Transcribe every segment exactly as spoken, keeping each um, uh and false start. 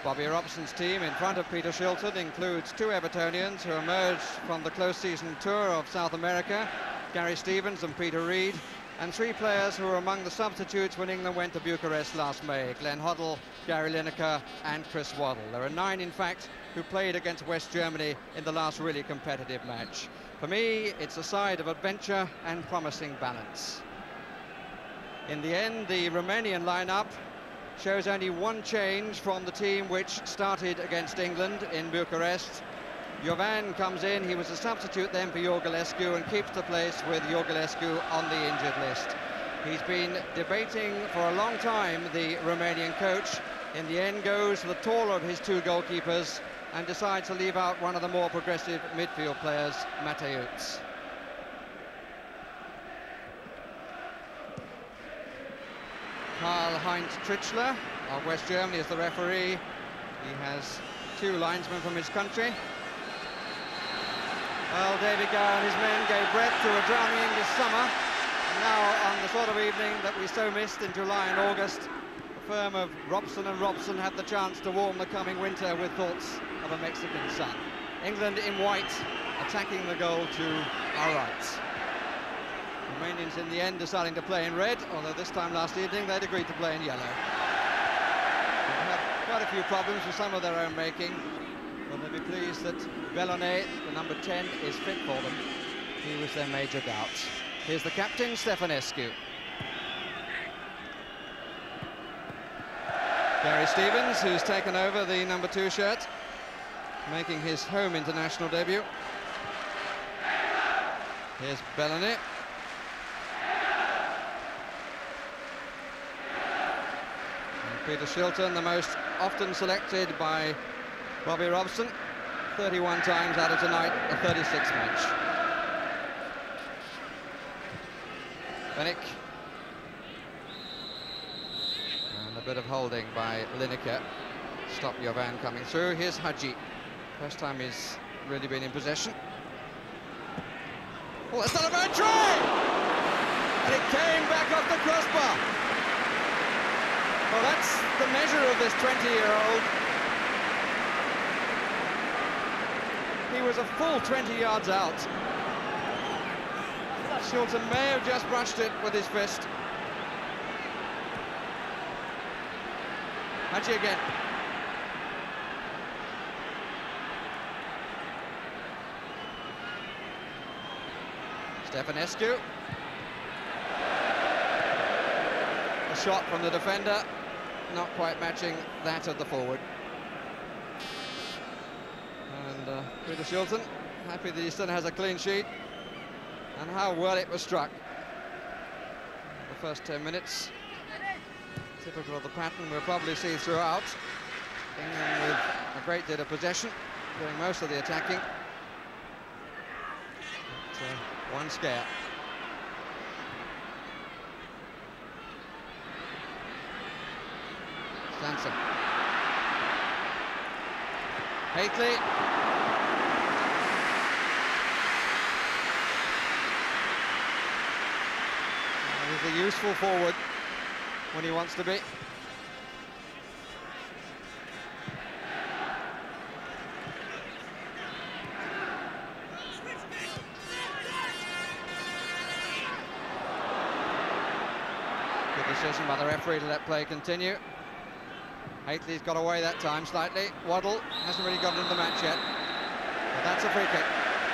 Bobby Robson's team in front of Peter Shilton includes two Evertonians who emerged from the close season tour of South America, Gary Stevens and Peter Reid, and three players who were among the substitutes when England went to Bucharest last May: Glenn Hoddle, Gary Lineker and Chris Waddle. There are nine, in fact, who played against West Germany in the last really competitive match. For me, it's a side of adventure and promising balance. In the end, the Romanian lineup shows only one change from the team which started against England in Bucharest. Jovan comes in, he was a substitute then for Iorgulescu, and keeps the place with Iorgulescu on the injured list. He's been debating for a long time, the Romanian coach. In the end, goes for the taller of his two goalkeepers and decides to leave out one of the more progressive midfield players, Mateusz. Karl-Heinz Trichler of West Germany is the referee. He has two linesmen from his country. Well, David Gower and his men gave breath to a drowning English summer. And now, on the sort of evening that we so missed in July and August, the firm of Robson and Robson had the chance to warm the coming winter with thoughts of a Mexican sun. England in white, attacking the goal to our right. Romanians in the end deciding to play in red, although this time last evening they'd agreed to play in yellow. They've had quite a few problems with some of their own making, but they'll be pleased that Bellone, the number ten, is fit for them. He was their major doubt. Here's the captain, Stefanescu. Gary Stevens, who's taken over the number two shirt, making his home international debut. Here's Bellone. Peter Shilton, the most often selected by Bobby Robson, thirty-one times out of tonight, a thirty-six match. Fennick. And a bit of holding by Lineker. Stop Jovan coming through. Here's Hadji. First time he's really been in possession. Oh, that's not a bad try! And it came back off the crossbar. Well, that's the measure of this twenty-year-old. He was a full twenty yards out. Shilton may have just brushed it with his fist. Hadji again. Stefanescu. A shot from the defender, not quite matching that of the forward. And uh, Peter Shilton, happy that he still has a clean sheet. And how well it was struck. The first ten minutes, typical of the pattern we'll probably see throughout. England with a great deal of possession, doing most of the attacking. But, uh, one scare. Sanson. Hately. He's a useful forward when he wants to be. Good decision by the referee to let play continue. Hately's got away that time slightly. Waddle hasn't really got into the match yet, but that's a free kick.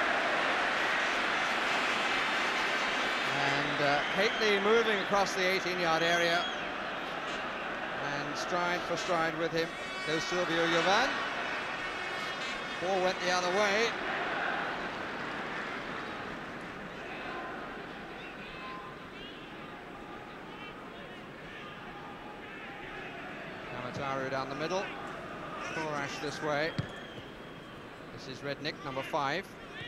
And uh, Hately moving across the eighteen yard area, and stride for stride with him goes Silvio Jovan. Ball went the other way. Kamataru down the middle. Korash this way. This is Rednick, number five.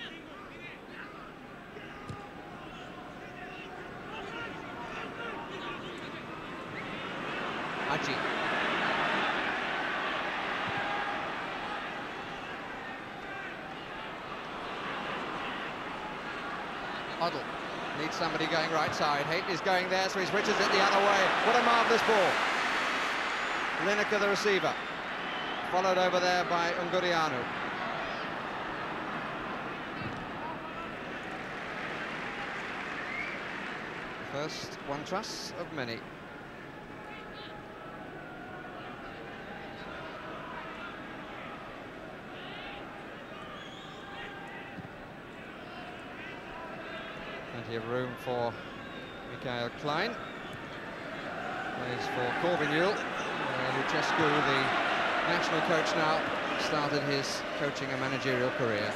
Hadji. Hoddle needs somebody going right side. Hately's going there, so he switches it the other way. What a marvellous ball. Lineker, the receiver. followed over there by Ungurianu. First one truss of many. Plenty of room for Michael Klein. Plays for Corvinule. Uh, Lucescu, the national coach now, started his coaching and managerial career.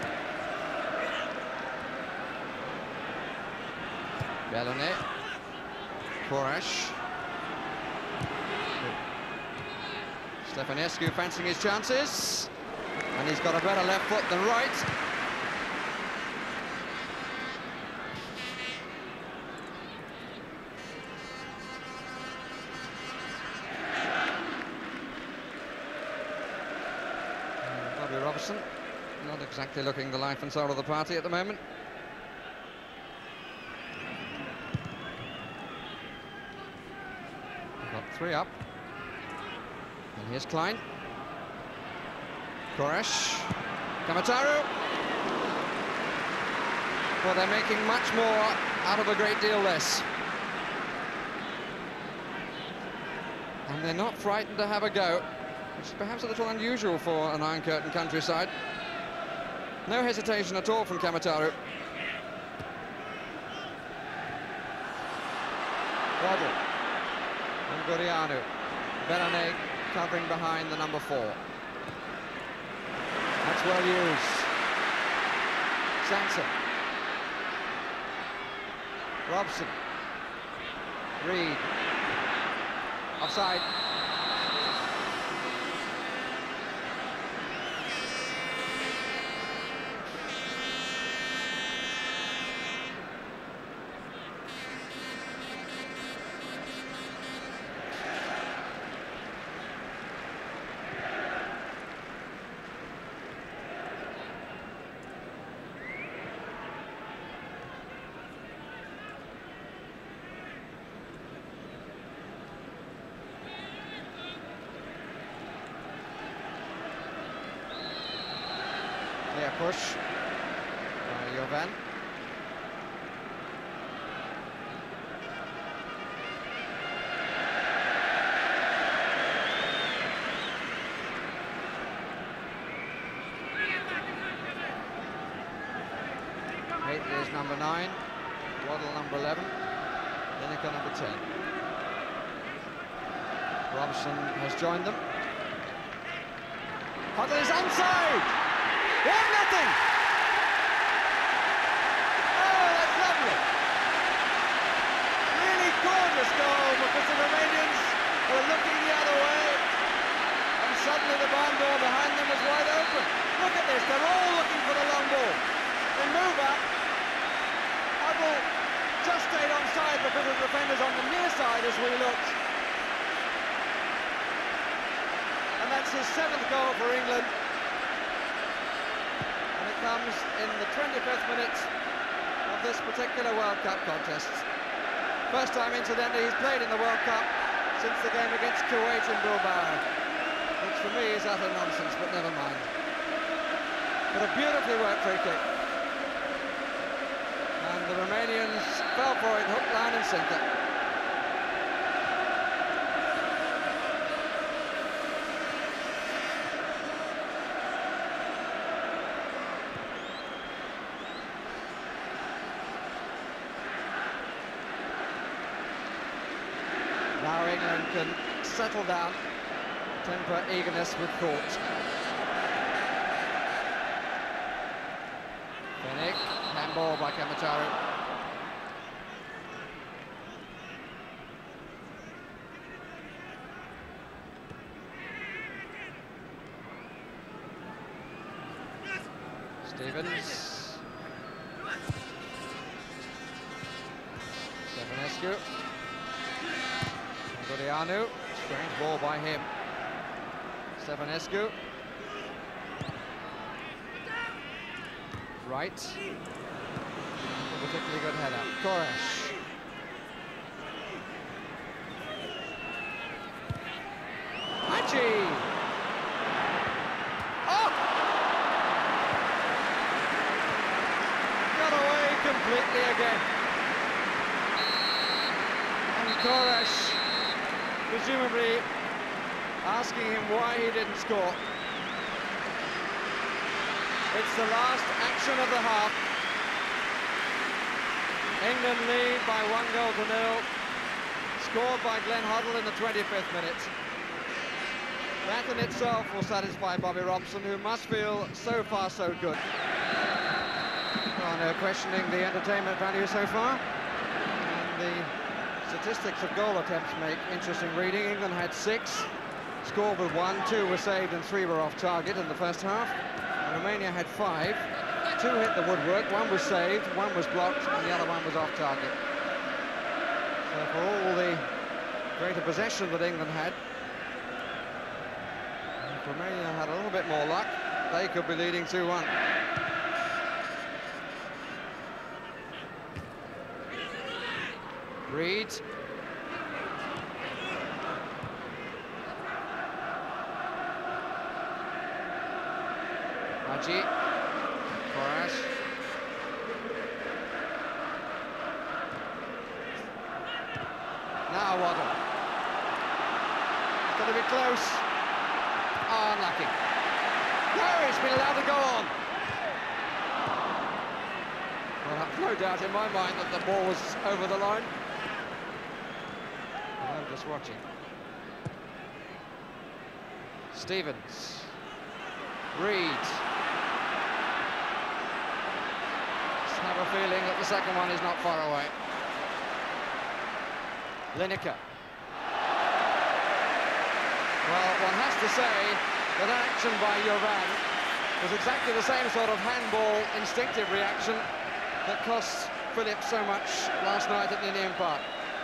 Bellone, Koresh, Stefanescu fancying his chances, and he's got a better left foot than right. Bobby Robson, not exactly looking the life and soul of the party at the moment. Three up, and here's Klein, Koresh, Kamataru. Well, they're making much more out of a great deal less, and they're not frightened to have a go, which is perhaps a little unusual for an Iron Curtain countryside. No hesitation at all from Kamataru. Waddle. Ungurianu, Bellone covering behind the number four. That's well used. Sanson. Robson. Reed. Offside. Clear push by Jovan. Haitley is number nine, Waddle number eleven, Lineker number ten. Robson has joined them. Huddle is onside! one nothing! Oh, that's lovely! Really gorgeous goal because the Romanians were looking the other way, and suddenly the barn door behind them was wide open. Look at this, they're all looking for the long ball. They move up. Huddle just stayed onside because the defenders on the near side as we looked. And that's his seventh goal for England. Comes in the twenty-fifth minute of this particular World Cup contest. First time, incidentally, he's played in the World Cup since the game against Kuwait in Bilbao, which for me is utter nonsense, but never mind. But a beautifully worked free kick. And the Romanians fell for it, hook, line and sinker. Now England can settle down, temper eagerness with thought. Fennick, handball by Kamataru. Stevens. Stefanescu. Ungurianu, strange ball by him. Stefanescu. Right. A particularly good header. Koresh. Haji! quickly again. And Koresh presumably asking him why he didn't score. It's the last action of the half. England lead by one goal to nil. Scored by Glenn Hoddle in the twenty-fifth minute. That in itself will satisfy Bobby Robson, who must feel so far so good. Well, no questioning the entertainment value so far. And the statistics of goal attempts make interesting reading. England had six, scored with one, two were saved and three were off target in the first half. And Romania had five, two hit the woodwork, one was saved, one was blocked and the other one was off target. So for all the greater possession that England had, if Romania had a little bit more luck, they could be leading two one. Reed. Raji. Koresh. Now Waddle. It's going to be close. Oh, unlucky. No, it's been allowed to go on. Well, I've no doubt in my mind that the ball was over the line. I'm just watching. Stevens. Reed. Just have a feeling that the second one is not far away. Lineker. Well, one has to say that action by Jovan was exactly the same sort of handball instinctive reaction that cost Phillips so much last night at Ninian Park.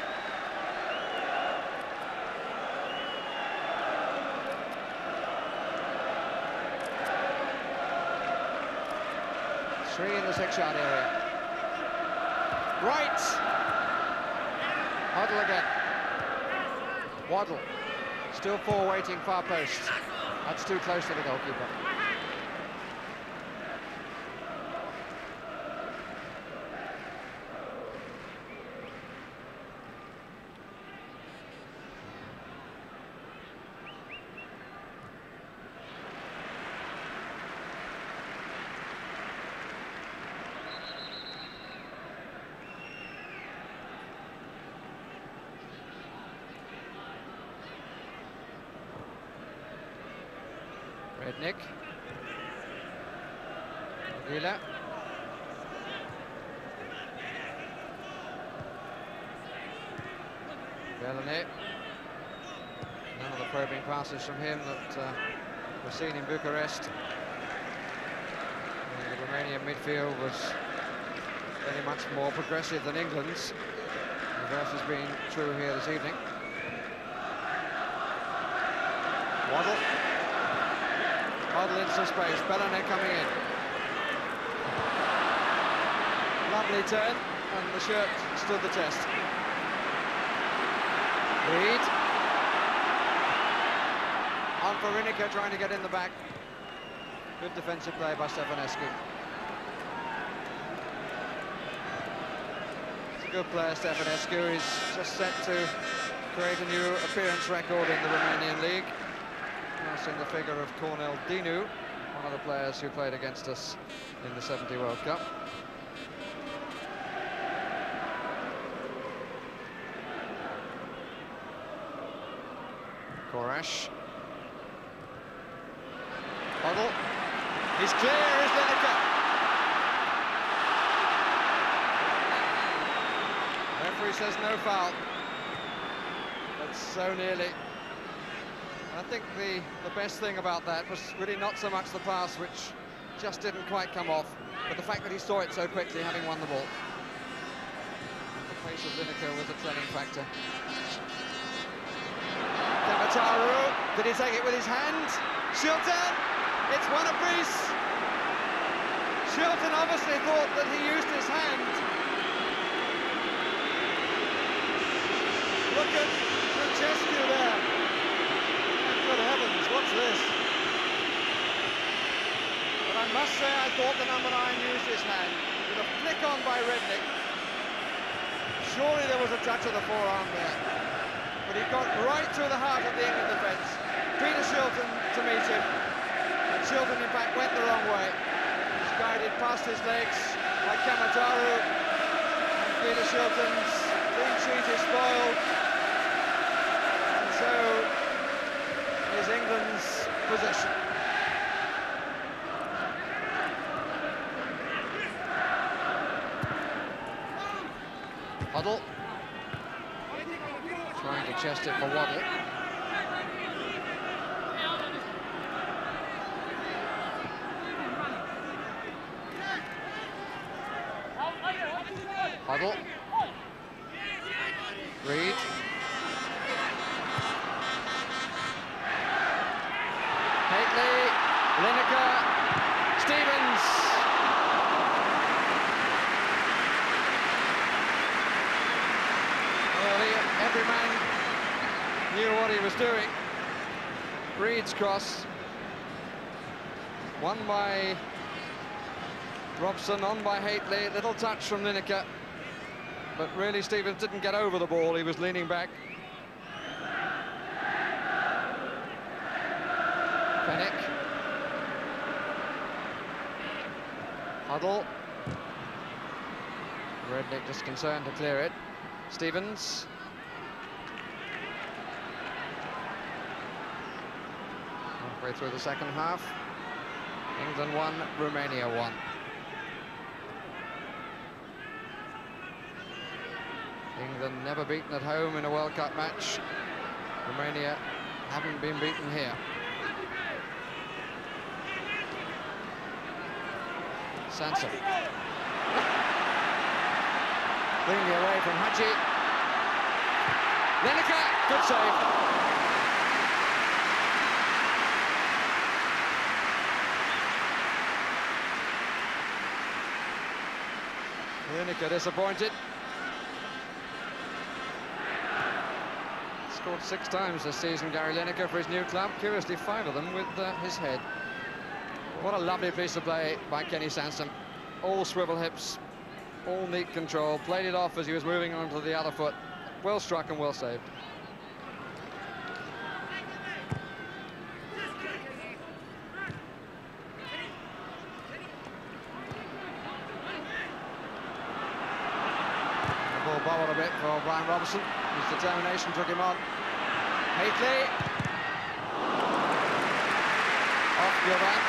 Three in the six-yard area. Right. Hoddle again. Waddle. Still four waiting far post. That's too close to the goalkeeper. Redknapp. Aguila. Bellany. None of the probing passes from him that uh, were seen in Bucharest. And the Romanian midfield was very much more progressive than England's. The reverse has been true here this evening. Waddle. Waddle into some space, Bellany coming in. Lovely turn, and the shirt stood the test. Reed. On for Lineker, trying to get in the back. Good defensive play by Stefanescu. It's a good player, Stefanescu. He's just set to create a new appearance record in the Romanian league. Passing the figure of Cornel Dinu, one of the players who played against us in the seventy World Cup. Koresh. Hoddle. He's clear, is Lineker. Referee says no foul. But so nearly. I think the, the best thing about that was really not so much the pass, which just didn't quite come off, but the fact that he saw it so quickly, having won the ball. The pace of Lineker was a telling factor. Kamataru, did he take it with his hand? Shilton, it's one apiece. Shilton obviously thought that he used his hand. Look at Francescu there. Good heavens, what's this? But I must say I thought the number nine used his hand. With a flick on by Redknapp. Surely there was a touch of the forearm there. But he got right through the heart of the England defence. Peter Shilton to meet him. And Shilton, in fact, went the wrong way. He's guided past his legs by Kamataru. And Peter Shilton's clean sheet is spoiled. And so is England's possession. Huddle. Trying to chest it for Waddle. Huddle. Reed. Haitley. Lineker. Stevens. Every man knew what he was doing. Reed's cross. Won by Robson, on by Haitley. Little touch from Lineker. But really, Stevens didn't get over the ball. He was leaning back. Fennick. Huddle. Redknapp just concerned to clear it. Stevens. Halfway through the second half. England one, Romania one. England never beaten at home in a World Cup match. Romania haven't been beaten here. Sansom. Leaning away from Hadji. Lineker, good save. Lineker disappointed. Scored six times this season, Gary Lineker, for his new club. Curiously, five of them with uh, his head. What a lovely piece of play by Kenny Sansom. All swivel hips, all neat control. Played it off as he was moving on to the other foot. Well struck and well saved. Bobbled a bit for Brian Robson. His determination took him on. Haitley. Off Gilbert.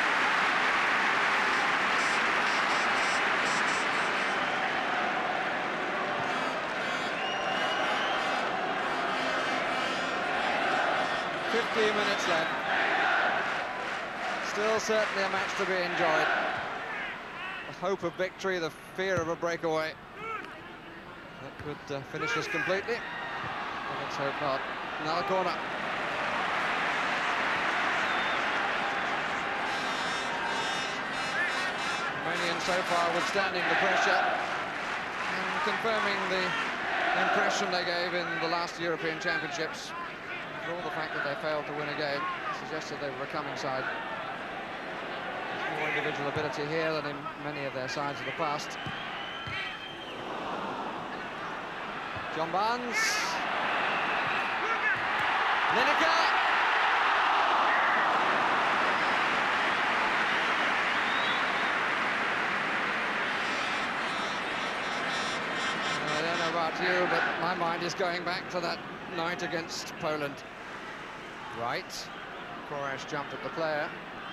Fifteen minutes left. Still certainly a match to be enjoyed. The hope of victory, the fear of a breakaway. That could uh, finish this completely. But let's hope not. Another corner. Romanians so far withstanding the pressure and confirming the impression they gave in the last European Championships. For all the fact that they failed to win a game, suggested they were a coming side. There's more individual ability here than in many of their sides of the past. John Barnes. Lineker. I don't know about you, but my mind is going back to that night against Poland. Right. Koresh jumped at the player.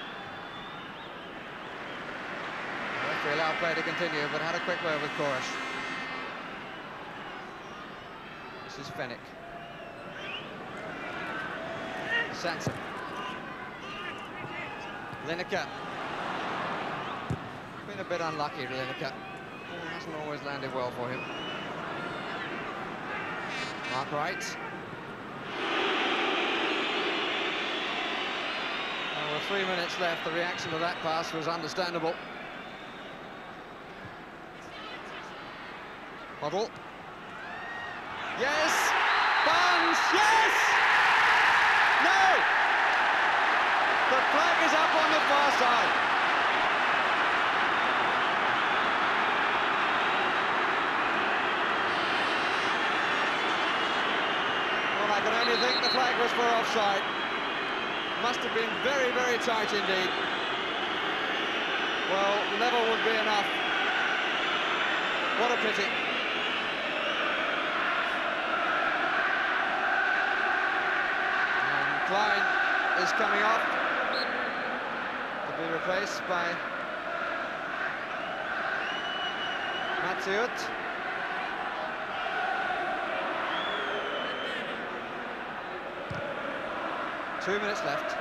The referee allowed play to continue, but had a quick word with Koresh. This is Fennick. Sansom. Lineker. Been a bit unlucky, Lineker. Oh, hasn't always landed well for him. Mark Wright. Well, with three minutes left, the reaction to that pass was understandable. Huddle. Yes! Barnes! Yes! No! The flag is up on the far side. was for offside. Must have been very, very tight indeed. Well, level would be enough. What a pity. And Klein is coming off to be replaced by Mathieu. Two minutes left.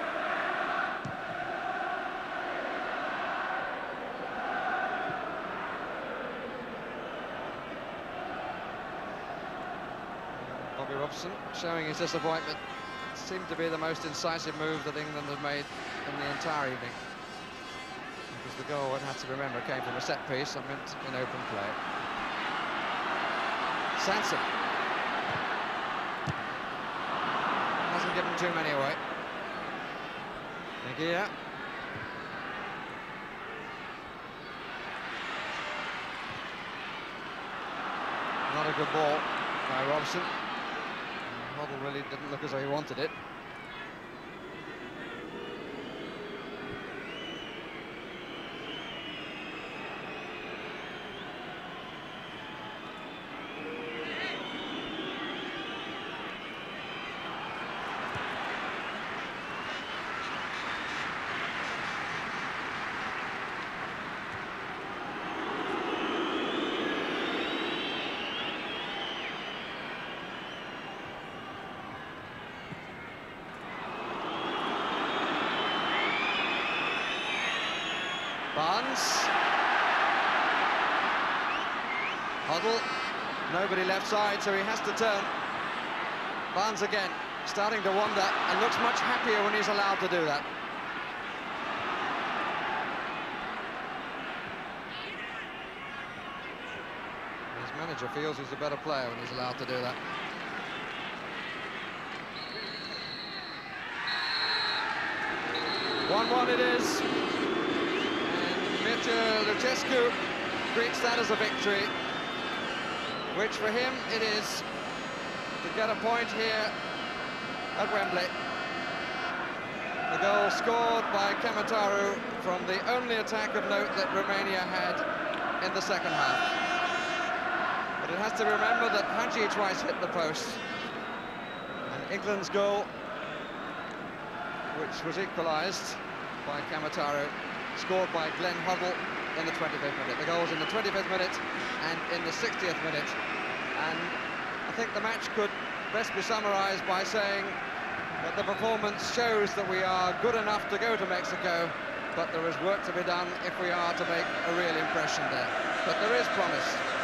Bobby Robson showing his disappointment. It seemed to be the most incisive move that England has made in the entire evening. Because the goal, one has to remember, came from a set piece and meant in open play. Sansom hasn't given too many away. Nagia. Not a good ball by Robson. Hoddle really didn't look as though he wanted it. Barnes. Hoddle. Nobody left side, so he has to turn. Barnes again, starting to wander, and looks much happier when he's allowed to do that. His manager feels he's a better player when he's allowed to do that. one one it is. Mircea Lucescu greets that as a victory, which for him it is, to get a point here at Wembley. The goal scored by Camataru from the only attack of note that Romania had in the second half. But it has to remember that Hagi twice hit the post, and England's goal, which was equalised by Camataru, scored by Glenn Hoddle in the twenty-fifth minute. The goal was in the twenty-fifth minute and in the sixtieth minute. And I think the match could best be summarised by saying that the performance shows that we are good enough to go to Mexico, but there is work to be done if we are to make a real impression there. But there is promise.